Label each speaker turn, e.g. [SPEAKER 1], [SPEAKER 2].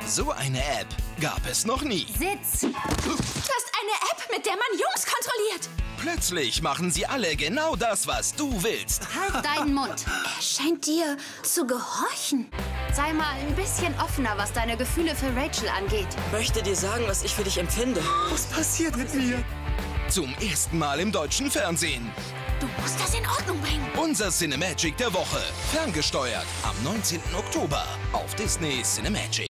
[SPEAKER 1] So eine App gab es noch nie.
[SPEAKER 2] Sitz! Du hast eine App, mit der man Jungs kontrolliert.
[SPEAKER 1] Plötzlich machen sie alle genau das, was du willst.
[SPEAKER 2] Halt deinen Mund. Er scheint dir zu gehorchen. Sei mal ein bisschen offener, was deine Gefühle für Rachel angeht.
[SPEAKER 3] Ich möchte dir sagen, was ich für dich empfinde.
[SPEAKER 4] Was passiert mit mir?
[SPEAKER 1] Zum ersten Mal im deutschen Fernsehen.
[SPEAKER 2] Du musst das in Ordnung bringen.
[SPEAKER 1] Unser Cinemagic der Woche. Ferngesteuert am 19. Oktober auf Disney Cinemagic.